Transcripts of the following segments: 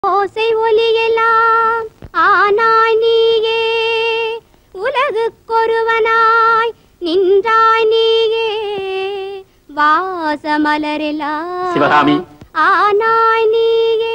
ஓசை ஒலியெல்லாம் ஆனாய் நீயே, உலகுக்கொருவனாய் நின்றாய் நீயே, வாசமலரெல்லாம் சிவகாமி ஆனாய் நீயே.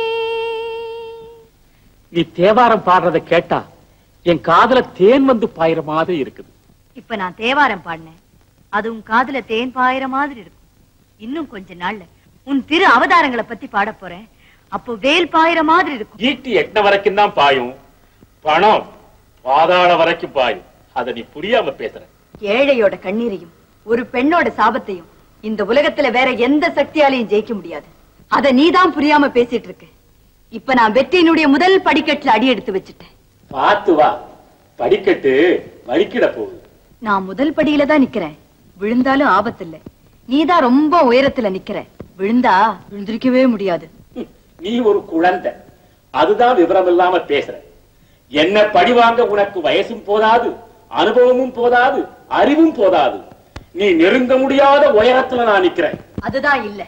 நீ தேவாரம் பாடுறத கேட்டா என் காதுல தேன் வந்து பாயிற மாதிரி இருக்குது. இப்ப நான் தேவாரம் பாடினேன், அதுவும் காதுல தேன் பாயிற மாதிரி இருக்கும். இன்னும் கொஞ்ச நாள்ல உன் திரு அவதாரங்களை பத்தி பாட போறேன், அப்போ வேல் பாயிற மாதிரி இருக்கும். ஈட்டி எட்ட வரைக்கும் தான் பாயும், பணம் பாதாள வரைக்கும் பாயும். அத நீ புரியாம பேசுற. ஏழையோட கண்ணீரையும் ஒரு பெண்ணோட சாபத்தையும் இந்த உலகத்துல வேற எந்த சக்தியாலையும் ஜெயிக்க முடியாது. அத நீதான் புரியாம பேசிட்டு இருக்க. இப்ப நான் வெற்றியினுடைய முதல் படிக்கட்டுல அடி எடுத்து வச்சுட்டேன். பாத்து வா, படிக்கட்டு வலிக்கிட போகுது. நான் முதல் படியில தான் நிக்கிறேன், விழுந்தாலும் ஆபத்து இல்ல. நீதான் ரொம்ப உயரத்துல நிக்கிற, விழுந்தா விழுந்திருக்கவே முடியாது. நீ ஒரு குழந்தை, அதுதான் விவரம் இல்லாம பேசுற. என்ன பழிவாங்க உனக்கு வயசும் போதாது, அனுபவமும் போதாது, அறிவும் போதாது. நீ நெருங்க முடியாத உயரத்துல நான் நிக்கிறேன். அதுதான் இல்ல.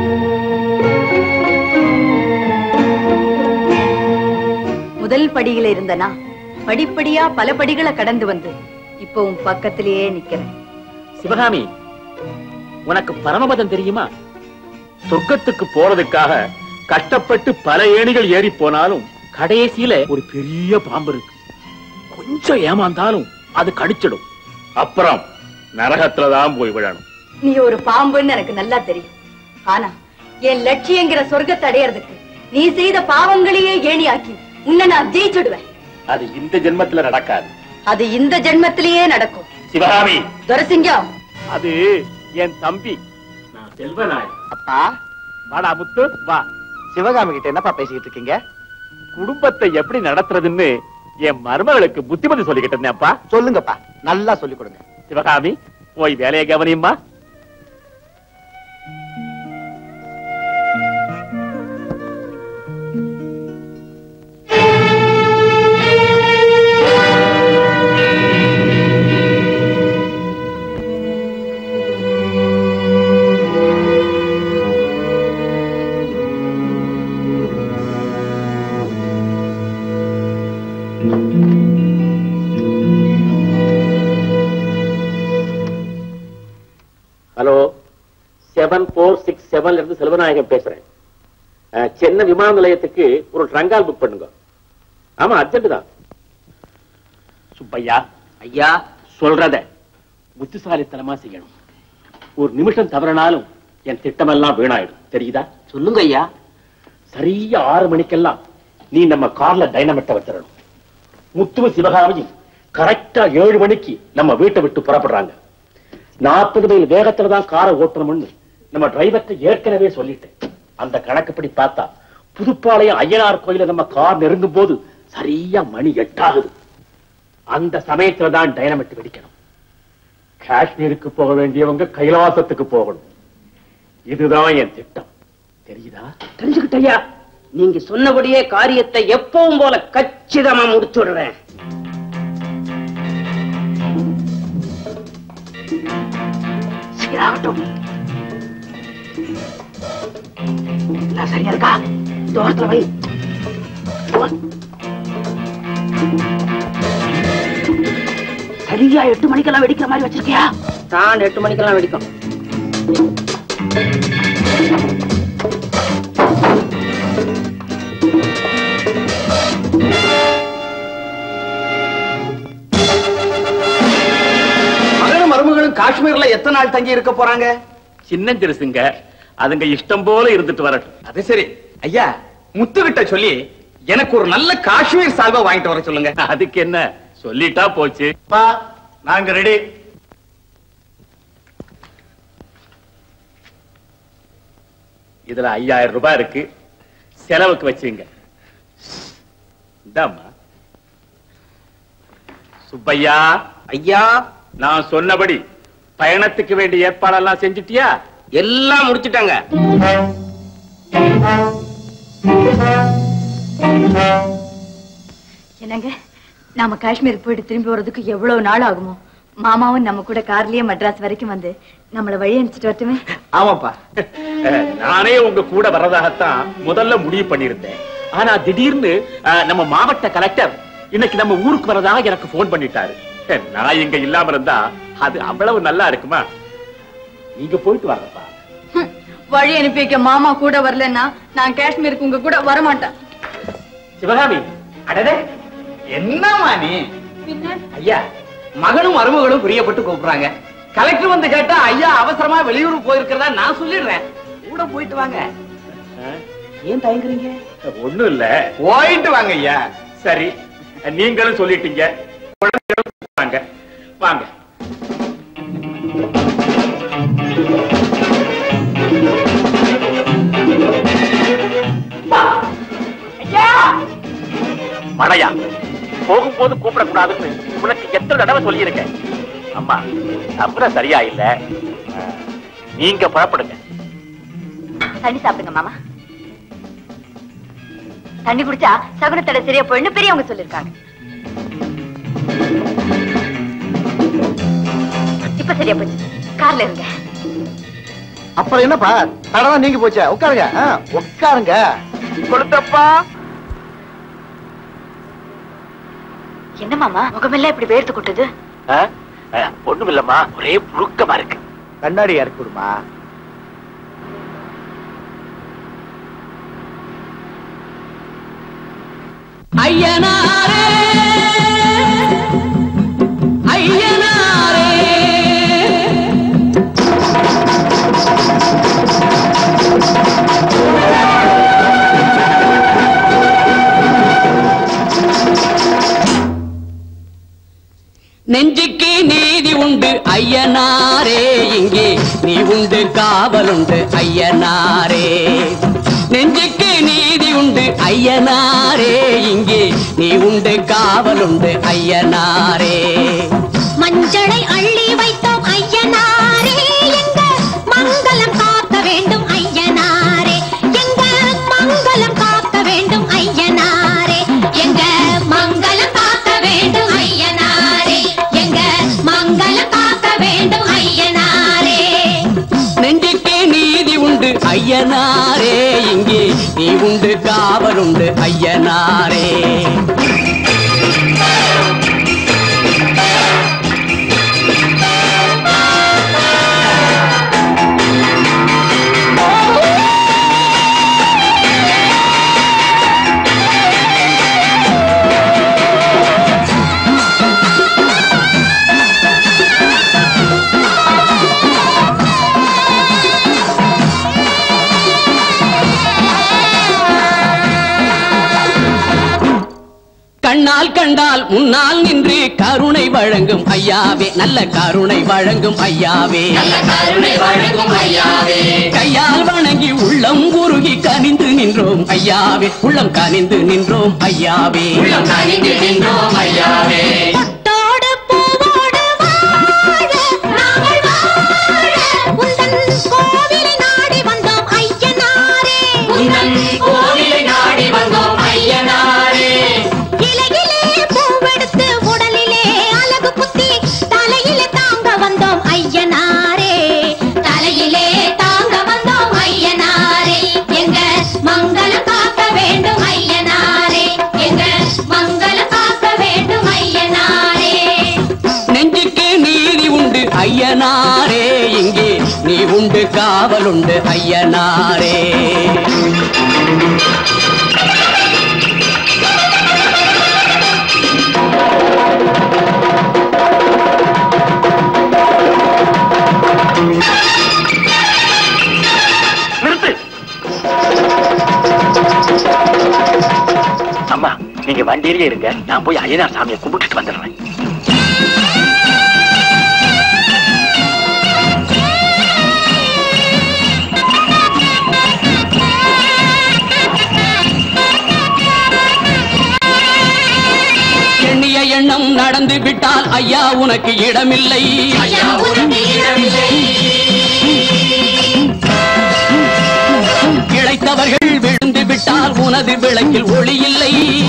முதல் படியில இருந்தனா படிப்படியா பல படிகளை கடந்து வந்து இப்போ உன் பக்கத்திலேயே நிக்கிறேன். சிவகாமி, உனக்கு பரமபதம் தெரியுமா? சொர்க்கத்துக்கு போறதுக்காக கஷ்டப்பட்டு பல ஏணிகள் ஏறி போனாலும் கடைசியில ஒரு பெரிய பாம்பு இருக்கு. கொஞ்சம் ஏமாந்தாலும் அது கடிச்சிடும். அப்புறம் நரகத்துலதான் போய் விழணும். நீ ஒரு பாம்புன்னு எனக்கு நல்லா தெரியும். ஆனா என் லட்சியங்கிற சொர்க்கத்தை அடையறதுக்கு நீ செய்த பாவங்களையே ஏணியாக்கி உன்னை நான் ஜெயிச்சுடுவேன். அது இந்த ஜென்மத்துல நடக்காது. அது இந்த ஜென்மத்திலேயே நடக்கும். சிவகாமி, துரசிங்கம், அது என் தம்பி, நான் செல்வனாய். அப்பா, வாடா முத்து, வா. சிவகாமி கிட்ட என்னப்பா பேசிக்கிட்டு இருக்கீங்க? குடும்பத்தை எப்படி நடத்துறதுன்னு என் மருமகளுக்கு புத்திமதி சொல்லிக்கிட்டு இருந்தேன்ப்பா. சொல்லுங்கப்பா, நல்லா சொல்லிக் கொடுங்க. சிவகாமி, போய் வேலையை கவனியுமா. ஹலோ, 7467 இருந்து செல்வநாயகம் பேசுறேன். சென்னை விமான நிலையத்துக்கு ஒரு ட்ரங்கால் புக் பண்ணுங்க. ஆமா, அர்ஜென்ட் தான். சுப்பையா, ஐயா, சொல்றத புத்திசாலித்தனமா செய்யணும். ஒரு நிமிஷம் தவறினாலும் என் திட்டமெல்லாம் வீணாயிடும், தெரியுதா? சொல்லுங்க ஐயா. சரியா 6 மணிக்கெல்லாம் நீ நம்ம கார்ல டைனமிட்ட வச்சிடணும். முத்துவ சிவகாமியும் கரெக்டா 7 மணிக்கு நம்ம வீட்டை விட்டு புறப்படுறாங்க. 40 மைல் வேகத்துல தான் காரை ஓட்டணும்னு நம்ம டிரைவர்ட்ட ஏற்கனவே சொல்லிட்டேன். அந்த கணக்குப்படி பார்த்தா புதுப்பாளையம் ஐயனார் கோயில நம்ம கார் நெருங்கும் போது சரியா மணி 8 ஆகுது. அந்த சமயத்துல தான் டைனமிட் வெடிக்கணும். காஷ்மீருக்கு போக வேண்டியவங்க கைலாசத்துக்கு போகணும். இதுதான் என் திட்டம், தெரியுதா? தெரிஞ்சுக்கிட்டயா? நீங்க சொன்னபடியே காரியத்தை எப்பவும் போல கச்சிதமா முடிச்சுடுறேன். சரியா இருக்கா? தோட்டத்துல வை. சரியா 8 மணிக்கெல்லாம் வெடிக்கிற மாதிரி வச்சிருக்கியா? தான் 8 மணிக்கெல்லாம் வெடிக்கும். மருமகளும் காஷ்மீர்ல எத்தனை நாள் தங்கி இருக்க போறாங்க? சின்ன திருசுங்க, அதுங்க இஷ்டம் போல இருந்துட்டு வரட்டும். அது சரி ஐயா, முத்துகிட்ட சொல்லி எனக்கு ஒரு நல்ல காஷ்மீர் சால்வா வாங்கிட்டு வர சொல்லுங்க. அதுக்கு என்ன, சொல்லிட்டா போச்சு. நாங்க ரெடி. இதுல 5000 ரூபாய் இருக்கு, செலவுக்கு வச்சுங்க. இந்தாம்மா. சுப்பையா, ஐயா, நான் சொன்னபடி பயணத்துக்கு வேண்டிய ஏற்பாடெல்லாம் செஞ்சுட்டியா? எல்லாம் முடிச்சுட்டாங்க. என்னங்க, நாம காஷ்மீர் போயிட்டு திரும்பி வர்றதுக்கு எவ்வளவு நாள் ஆகுமோ? மாமாவும் நம்ம கூட கார்லயே மெட்ராஸ் வரைக்கும் வந்து நம்மள வழி அனுப்பிச்சிட்டு வரட்டுமே? ஆமாப்பா, நானே உங்க கூட வர்றதாகத்தான் முதல்ல முடிவு பண்ணிருந்தேன். ஆனா திடீர்னு நம்ம மாவட்ட கலெக்டர் இன்னைக்கு நம்ம ஊருக்கு வரதாக எனக்கு போன் பண்ணிட்டாரு. நான் இங்க இல்லாம இருந்தா அது அவ்வளவு நல்லா இருக்குமா? நீங்க போயிட்டு வாங்கப்பா. வழி அனுப்பி வைக்க மாமா கூட வரலன்னா நான் காஷ்மீருக்கு உங்க கூட வரமாட்டேன். சிவகாமி, அடடே என்னமா நீ? ஐயா, மகனும் மருமகளும் பிரியப்பட்டு கூப்பிடுறாங்க. கலெக்டர் வந்து கேட்டா ஐயா அவசரமா வெளியூர் போயிருக்கிறதா நான் சொல்லிடுறேன். கூட போயிட்டு வாங்க. ஏன் தயங்குறீங்க? ஒண்ணும் இல்ல, போயிட்டு வாங்க ஐயா. சரி, நீங்களும் சொல்லிட்டீங்க. வாங்க வாங்க. மழையா, போகும்போது கூப்பிடக்கூடாதுன்னு உனக்கு எத்தனை தடவை சொல்லி இருக்கேன். அம்மா, அப்புறம் சரியா இல்ல, நீங்க புறப்படுங்க. தண்ணி சாப்பிடுங்க மாமா. தண்ணி குடிச்சா சகுனத்தடை சரியா போயின்னு பெரியவங்க சொல்லிருக்காங்க. இப்ப சரியா போச்சு. கார்ல இருங்க. அப்புறம் என்னப்பா, தடவை நீங்க போச்சா? உட்காருங்க, உட்காருங்க. கொடுத்தப்பா. என்ன மாமா முகமெல்லாம் இப்படி வேர்த்து கொட்டுது? ஒண்ணும் இல்லம்மா, ஒரே புழுக்கமா இருக்கு. கண்ணாடி இறக்கி விடுமா. ஐயனாரே ஐயனாரே நெஞ்சுக்கு நீதி உண்டு ஐயனாரே, இங்கே நீ உண்டு காவலுண்டு ஐயனாரே. நெஞ்சுக்கு நீதி உண்டு ஐயனாரே, இங்கே நீ உண்டு காவலுண்டு ஐயனாரே. மஞ்சளை அள்ளி வைத்தோம் ஐயனாரே, எங்க மங்களம் காக்க வேண்டும் ஐயனாரே, எங்க மங்களம் காக்க வேண்டும் ஐயனாரே, எங்க மங்களம் காக்க வேண்டும் ஐயனாரே, எங்க மங்களம் காக்க வேண்டும் ஐயனாரே. நெஞ்சுக்கு நீதி உண்டு ஐயனாரே, இங்கே நீ உண்டு காவலுண்டு ஐயனாரே. கண்ணால் கண்டால் முன்னால் நின்று கருணை வழங்கும் ஐயாவே, நல்ல கருணை வழங்கும் ஐயாவே, நல்ல கருணை வழங்கும் ஐயாவே. கையால் வணங்கி உள்ளம் உருகி கனிந்து நின்றோம் ஐயாவே, உள்ளம் கனிந்து நின்றோம் ஐயாவே, உள்ளம் கனிந்து நின்றோம் ஐயாவே. பொட்டோடு பூவோடு வாழ நாங்கள் வாழ உந்தன் கோவிலை நாடி வந்தோம் ஐயனாரே, உந்தன் கோவிலை நாடி வந்தோம் ஐயனாரே. இலையிலே பூவெடுத்து உடலிலே அழகு குத்தி தலையிலே தாங்க வந்தோம் ஐயனாரே, தலையிலே தாங்க வந்தோம் ஐயனாரே, எங்க மங்களம் காக்க வேண்டும் ஐயனாரே, எங்க மங்களம் காக்க வேண்டும் ஐயனாரே. நெஞ்சுக்கு நீதி உண்டு ஐயனாரே, இங்கே நீ உண்டு காவலுண்டு ஐயனாரே. நிறுத்து. அம்மா, நீங்க வண்டியிலே இருங்க, நான் போய் ஐயனார் சாமியை கும்பிட்டுட்டு வந்துடுறேன். எண்ணிய எண்ணம் நடந்து விட்டால் ஐயா உனக்கு இடமில்லை, ஐயா உனக்கு இடமில்லை. இளைத்தவர்கள் விழுந்து விட்டால் உனது விளக்கில் ஒளி இல்லை,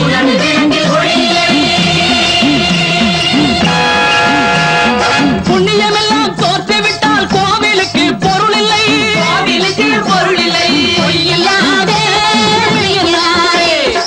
புண்ணியமெல்லாம் தோற்று விட்டால் கோவிலுக்கு பொருள் இல்லை, கோவிலுக்கு பொருள் இல்லை. பொய்யில்லாதே ஐயனாரே,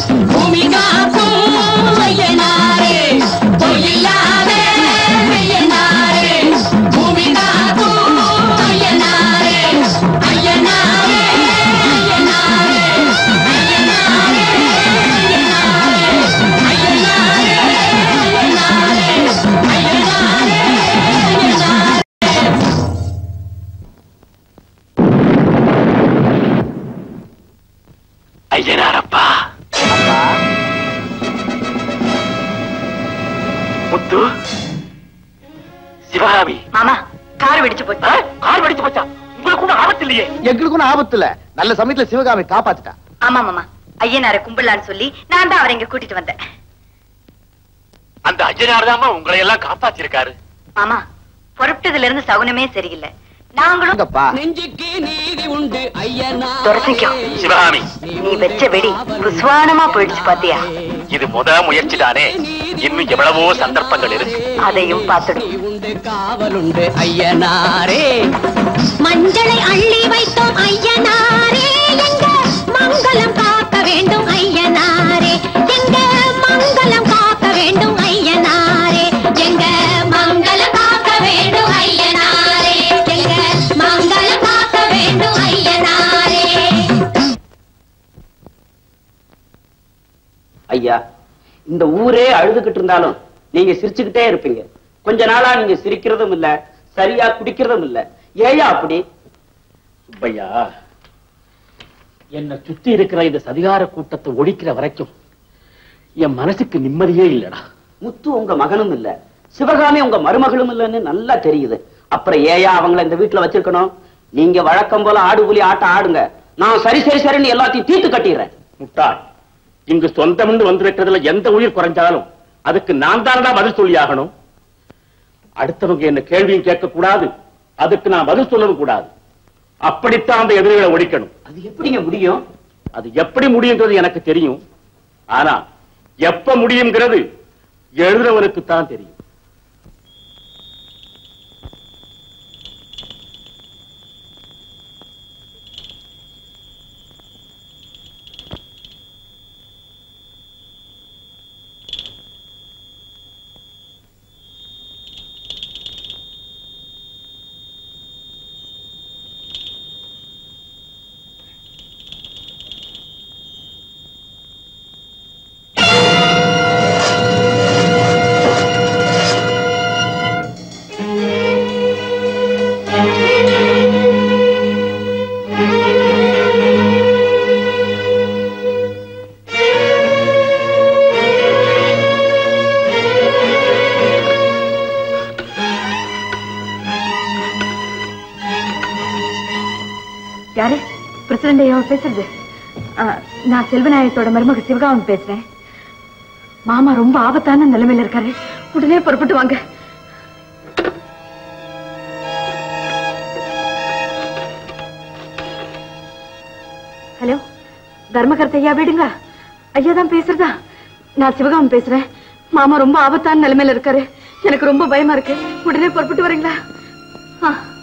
முத்து சிவகாமி மாமா கார் வெடிச்சு போச்சு. கார் வெடிச்சு போச்சா? உங்களுக்கு ஒன்றும் ஆபத்து இல்லையே? எங்களுக்கு ஒன்றும் ஆபத்து இல்ல. நல்ல சமயத்துல சிவகாமி காப்பாத்திட்டா. ஆமா மாமா, ஐயனாரை கும்பிடலான்னு சொல்லி நான் தான் அவரை இங்க கூட்டிட்டு வந்தேன். அந்த ஐயனார் தாமா உங்களை எல்லாம் காப்பாத்திருக்காரு. மாமா, புறப்பட்டதுல இருந்து சகுனமே சரியில்லை. நாங்களும் நெஞ்சுக்கு நீதி உண்டு ஐயனா. சிவகாமி, நீ வச்ச வெடி புஸ்வானமா போயிடுச்சு பாத்தியா? இது முத முயற்சி தானே, இன்னும் எவ்வளவோ சந்தர்ப்பங்கள் இருக்கு. அதையும் பார்த்துடு. உண்டு காவல் உண்டு ஐயனாரே. மஞ்சளை அள்ளி வைத்தோம் ஐயனாரே, எங்க மங்களம் காக்க வேண்டும் ஐயனாரே, எங்க மங்களம் காக்க வேண்டும் ஐயனாரே, எங்க மங்களம் காக்க வேண்டும் ஐயனாரே, எங்க மங்களம் காக்க வேண்டும் ஐயனாரே. ஐயா, இந்த ஊரே அழுதுகிட்டு இருந்தாலும் நீங்க சிரிச்சுக்கிட்டே இருப்பீங்க. கொஞ்ச நாளா நீங்க சிரிக்கிறதும் இல்ல, சரியா குடிக்கிறதும் இல்ல. ஏயா அப்படி? சுப்பையா, என்னை சுத்தி இருக்கிற இந்த சதிகார கூட்டத்தை ஒழிக்கிற வரைக்கும் என் மனசுக்கு நிம்மதியே இல்லடா. முத்து உங்க மகனும் இல்ல, சிவகாமி உங்க மருமகளும் இல்லன்னு நல்லா தெரியுது. அப்புறம் ஏயா அவங்கள இந்த வீட்டுல வச்சிருக்கணும்? நீங்க வழக்கம் போல ஆடு புலி ஆட்டம் ஆடுங்க. நான் சரி சரி சரின்னு எல்லாத்தையும் தீர்த்து கட்டிடுறேன். முட்டாள், இங்கு சொந்தம்னு வந்திருக்கிறதுல எந்த உயிர் குறைஞ்சாலும் அதுக்கு நான் தானடா பதில் சொல்லி ஆகணும். அடுத்தவங்க என்ன கேள்வியும் கேட்க கூடாது, அதுக்கு நான் பதில் சொல்லவும் கூடாது. அப்படித்தான் அந்த எதிரிகளை ஒழிக்கணும். அது எப்படிங்க முடியும்? அது எப்படி முடியுங்கிறது எனக்கு தெரியும். ஆனா எப்ப முடியுங்கிறது எழுதுறவனுக்கு தான் தெரியும். யாரு? பிரசிடண்ட் ஐயாவை பேசுறது? நான் செல்வநாயகத்தோட மருமக சிவகாமி பேசுறேன். மாமா ரொம்ப ஆபத்தான நிலைமையில இருக்காரு, உடனே புறப்பட்டு வாங்க. ஹலோ, தர்மகர்த்த ஐயா வீடுங்களா? ஐயா தான் பேசுறதா? நான் சிவகாமி பேசுறேன். மாமா ரொம்ப ஆபத்தான நிலைமையில இருக்காரு, எனக்கு ரொம்ப பயமா இருக்கு, உடனே புறப்பட்டு வரீங்களா?